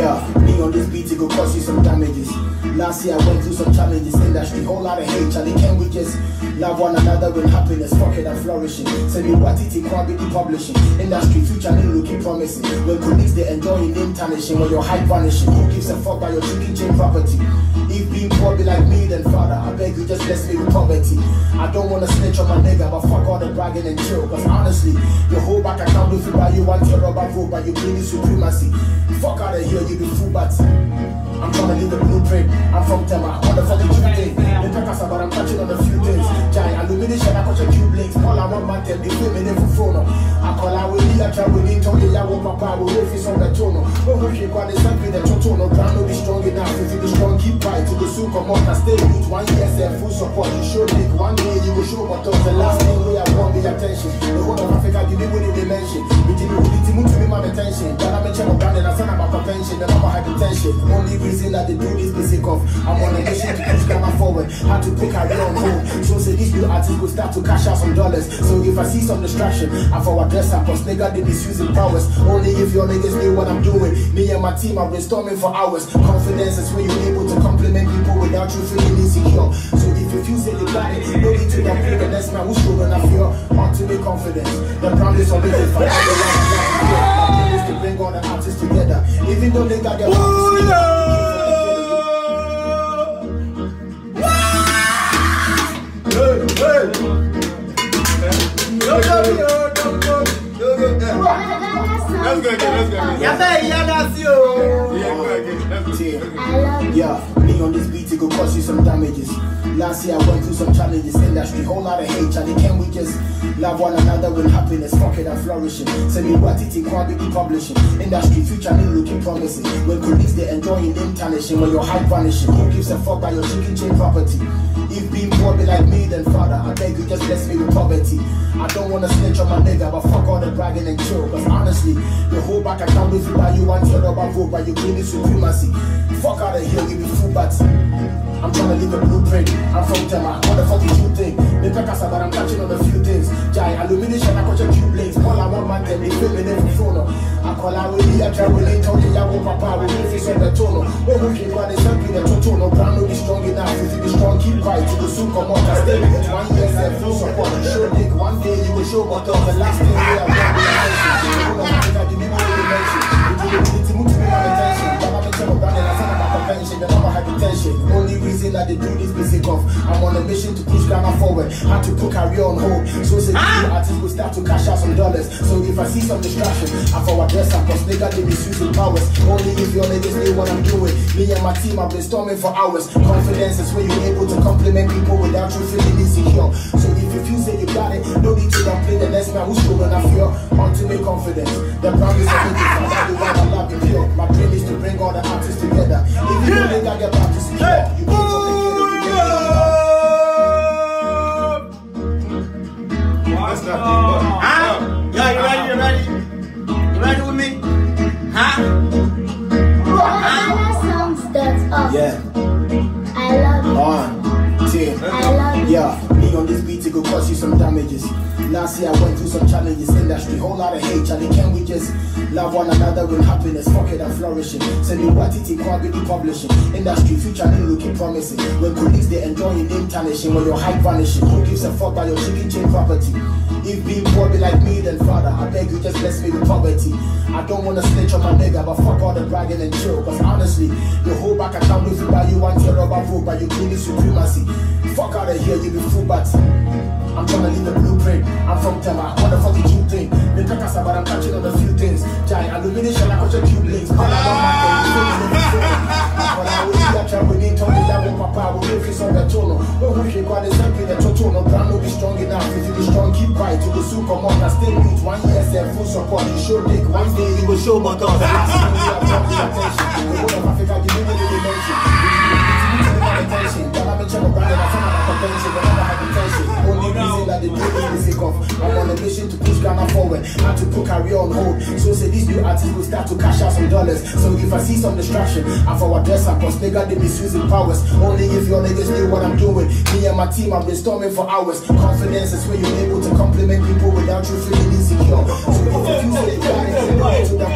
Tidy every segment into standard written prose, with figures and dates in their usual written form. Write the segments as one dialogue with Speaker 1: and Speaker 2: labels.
Speaker 1: Yeah, me on this beat, it go cause you some damages. Last year I went through some challenges. Industry, whole lot of hate, Charlie. Can we just love one another with happiness? Fuck it, I'm flourishing. Send me what it quality publishing. Industry, future name looking promising. When colleagues they enjoying name tarnishing, when your hype vanishing. Who gives a fuck by your chicken chain property? If being poor be like me, then father, I beg you just bless me with poverty. I don't wanna snitch on my nigga, but fuck all the bragging and chill. Cause honestly, your whole back account will feel by you want your rubber vote, but you claim supremacy. Fuck out of here, you be fool bats. I'm trying to leave the blueprint. I'm from Tema, on the fucking true thing. In Pekasa, but I'm touching on a few things. Giant illumination, I catch a few blinks. All I want my them, they feel me for phone. I call out with you, I try with you, Tony, I want papa, we'll wait for the tono. Oh, okay, quite the same thing, the tono. Ground will be strong enough. If you be strong, keep quiet. To the soon come out, I stay with 1 year, say full support. You show Nick, one day you will show what the last thing we have won the attention. The whole of Africa, give me with the dimension. We did it, move to me, my attention. That I mentioned about it, I said about the pension, the number hypertension. Only reason that they do this basic of I'm on a mission to push Ghana forward. How to put career on hold. So say these new artists will start to cash out some dollars. So if I see some distraction, I forward dress up, cause nigga they misusing powers. Only if your niggas knew what I'm doing. Me and my team are brainstorming for hours. Confidence is when you're able to compliment people without you feeling insecure. So if you feel say you got it, no need to play the next man who's showing I feel ultimate confidence. The promise of it is for to bring all the artists together. Even though they got their Yeah, me on this beat, it go cause you some damages. Last year I went through some challenges. Industry, whole lot of hate, Charlie. Can we just love one another with happiness? Fuck it, I'm flourishing. Send me what it quality publishing. Industry, future name looking promising. When colleagues they enjoying name tarnishing, when your hype vanishing. Who gives a fuck by your chicken chain property? If being poor be like me, then father, I beg you just bless me with poverty. I don't wanna snitch on my nigga, but fuck all the bragging and chill. Cause honestly, your whole back account will feel by you want your rubber vote, but you claim supremacy. Fuck out of here, you be fool bats. I'm trying to leave a blueprint. I'm from Tema, what the fuck did you think? Me Pekasa, but I'm touching on a few things. Giant illumination, I catch a few blinks. All I want my them, they feel me for phone. I call out with you, I try with you, Tony, I want papa, we'll wait for the tono. Oh, okay, but it's something that tono. Ground will be strong enough. If you be strong, keep quiet. To the soon come out, I stay with 1 year, say full support. You show Nick, one day you will show what the last thing we have done. Only reason that they do this basic of I'm on a mission to push Ghana forward. How to put career on hold. So say new artists will start to cash out some dollars. So if I see some distraction, I forward dress up, cause nigga they misusing powers. Only if your niggas know what I'm doing. Me and my team are brainstorming for hours. Confidence is when you're able to compliment people without you feeling insecure. So if you feel say you got it, no need to play the next man who's showing I feel ultimate confidence. The promise of it is for everyone I love you pure. My dream is to bring all the artists together. If you don't think I get back to secure, you keep on
Speaker 2: Yeah, you ready? You ready? You ready with me? Huh?
Speaker 1: Yeah. I love you. On, team.
Speaker 3: I love you.
Speaker 1: Yeah, me on this beat, it go cause you some damages. Last year I went through some challenges. Industry, whole lot of hate, Charlie. Can we just love one another with happiness? Fuck it, I'm flourishing. Send me what it quality publishing. Industry, future name looking promising. When colleagues they enjoying name tarnishing, when your hype vanishing. Who gives a fuck by your chicken chain property? If being poor be like me, then father, I beg you just bless me with poverty. I don't wanna snitch on my nigga, but fuck all the bragging and chill. Cause honestly, your whole back account will feel by you want your rubber vote, but you claim supremacy. Fuck out of here, you be fool bats. I'm trying to leave the blueprint. I'm from Tema, what the fuck did you think? Me Pekasa, but I'm touching on a few things. Giant illumination, I catch a few blinks. All I want my them, you feel me for phone. I call out with you, I try with you, Tony, I want papa, we'll wait for the tono. Oh, okay, quite the same thing, the tono. Ground will be strong enough. If you be strong, keep quiet. To the soon come out, I stay with 1 year, say full support. You show Nick, one day you will show but the last thing we have done the attention. The whole of Africa, give me the dimension. Attention, don't have a channel brand and I found out my pension, but never had attention. Only reason that they do this basic of I'm on a mission to push Ghana forward. How to put career on hold. So say these new artists will start to cash out some dollars. So if I see some distraction, I forward dress up, cause nigga they misusing powers. Only if your niggas knew what I'm doing. Me and my team are brainstorming for hours. Confidence is when you're able to compliment people without you feeling insecure. So if you say you got it, to that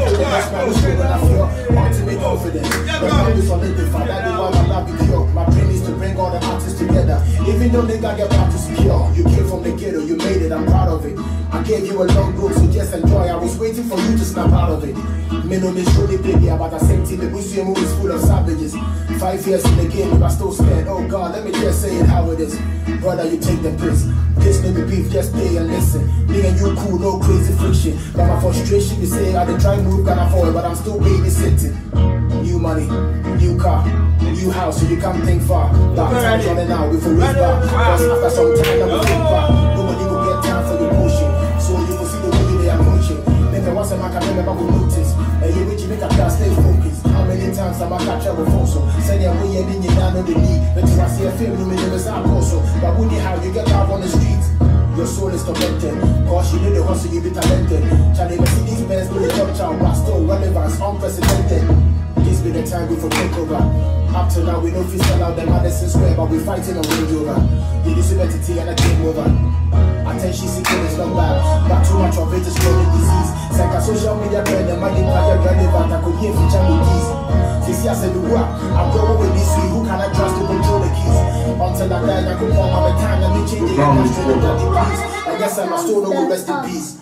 Speaker 1: That's my issue when I feel ultimate confidence. The mind is solidified, that's the one I love you pure. My pain is to bring all the artists together. Even though they got get back to secure. You came from the ghetto, you made it, I'm proud of it. I gave you a long road, so just enjoy. I was waiting for you to snap out of it. Me no me truly big, yeah, but the same team, the Busia movie is full of savages. 5 years in the game, if I still scared, oh God, let me just say it how it is. Brother, you take the piss. This nigga beef, just stay and listen. Me and you cool, no crazy friction. But my frustration, you say I did try and move, gonna fall, but I'm still babysitting. New money, new car, new house, so you can't think far. That time's running out, we for reach back. Cause after some time, I will think back. Nobody will get time for your bullshit. So you will see the way they approach it. Maybe once a man can never will notice. And you reach, you make a class, stay focused. How many times am I catch up with also? Send your way, and you down on the knee. But you see a film, you may never sound also. But wouldn't how you get out on the streets? Your soul is tormented. Cause you know the hustle, you be talented. Charlie, Mercedes Benz, no the top child, but still relevance, unprecedented. This be the time we for take over. Up to now, we know if we sell out the Madison Square, but we fighting on Range Rover. You disability and a game over. Attention seeking is not bad, but too much of it is chronic disease. Social media brand, the money player relevant, I could hear feature with keys. This year said, I'm going with this week, who can I trust to control the keys? Until I die, I could form my time, let me change it, I'm straight up the peace. I guess I'm a still no rest in peace.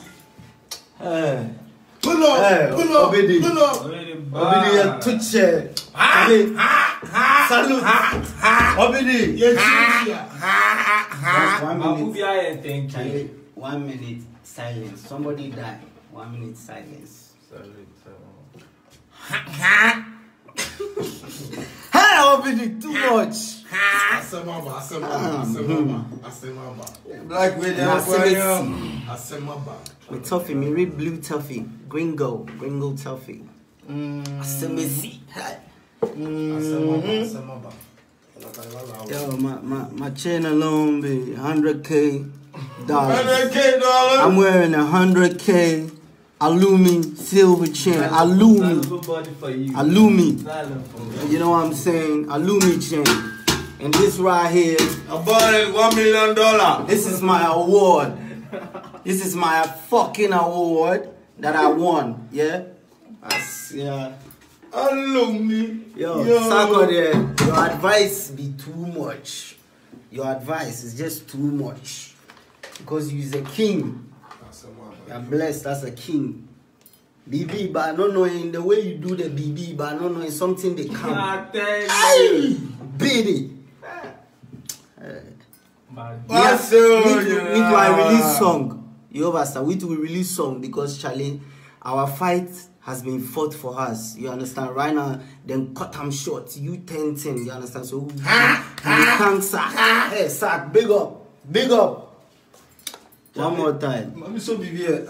Speaker 2: Pull up, pull up, pull up.
Speaker 3: Obidi, touch it. Salute. Obidi.
Speaker 4: Charlie, 1 minute silence. Somebody died. 1 minute silence.
Speaker 3: Hey, Obidi, too much. Black
Speaker 4: Me toffee, me read blue toffee. Gringo toffee. Yo, my chain alone be $100K.
Speaker 3: $100K.
Speaker 4: I'm wearing 100K Alumi silver chain. Alumi. You know what I'm saying? Alumi chain. And this right here,
Speaker 3: I bought it $1 million.
Speaker 4: this is my award. This is my fucking award that I won. Yeah? Yeah.
Speaker 3: Alumni.
Speaker 4: Yo, Sarkodie, your advice be too much. Your advice is just too much. Because you're a king. You're blessed as a king. BB, but I don't know in the way you do the BB, but I don't know in something they come. Hey! Biddy. We release song. You understand? We do release song because Charlie, our fight has been fought for us. You understand? Right now, then cut them short. You 10-10. You understand? So we can't sack. Hey, sack, big up. Big up. One more time.
Speaker 3: I'm so big here.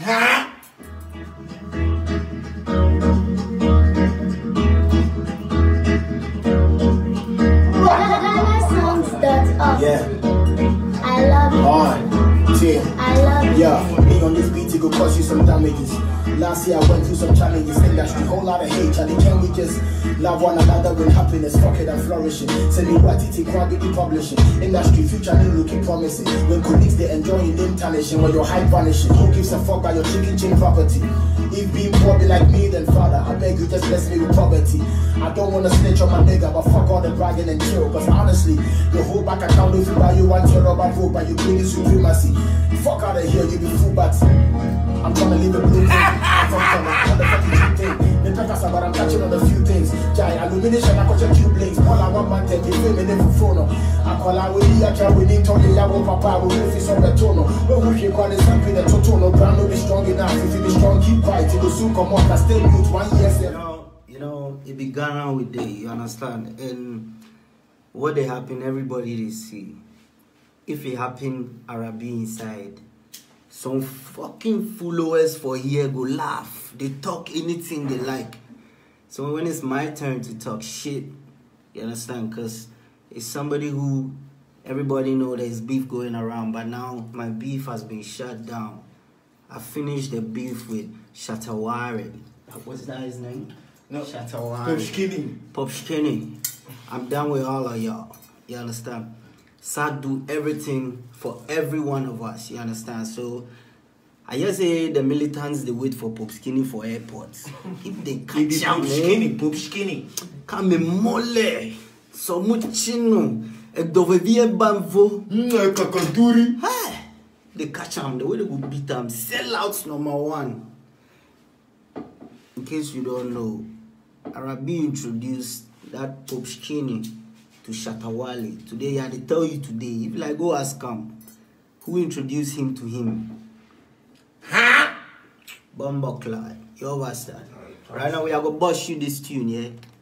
Speaker 1: Yeah.
Speaker 2: I love you. I love you.
Speaker 1: Yeah, being on this beat, it could cause you some damages. Last year I went through some challenges. Industry, whole lot of hate. Charlie, can we just love one another with happiness? Fuck it, I'm flourishing. Send me what it quality publishing. Industry, future new looking promising. When colleagues they enjoying name tarnishing, when your hype vanishing. Who gives a fuck about your chicken chain property? If being poor be like me, then father, I beg you just bless me with poverty. I don't wanna snitch on my nigga, but fuck all the bragging and chill. Cause honestly, the whole back account if you buy you want your rubber vote, but you bring supremacy. Fuck out of here, you be full bats. I'm trying to leave a blue thing. I'm from the fucking thing. The packers are but I'm catching on a few things. Jai, illumination, I got your cube links. All I want man, take me filming in for phone. I call out with the actual winning Tony Yabo Papa, we will face on the tono. When we call it something that Totono, brand will be strong enough. If you be strong, keep quiet. It will soon come out. I still mute 1 year.
Speaker 4: You know, it began with day, you understand? And what they happen, everybody they see. If it happen, Ara B inside, some fucking followers for here go laugh. They talk anything they like. So when it's my turn to talk shit, you understand? Because it's somebody who everybody know there's beef going around, but now my beef has been shut down. I finished the beef with Shatta Wale. What's that his name?
Speaker 3: No.
Speaker 4: Shatta Wale. Pop Skinny. I'm done with all of y'all. You understand? So I do everything for every one of us. You understand? So I just say the militants they wait for Pope Skinny for airports. If they catch him,
Speaker 2: Pope Skinny.
Speaker 4: come mole, so muchino, e dove vie banvo.
Speaker 3: Kakanturi.
Speaker 4: Hey, they catch him. The way they go beat him. Sellouts #1. In case you don't know, Ara B introduced that Pope Skinny to Shatta Wale. Today, they tell you today. If like go ask him, who introduced him to him? Huh? Bumbuckler. You understand? Right now we are gonna bust you this tune, yeah?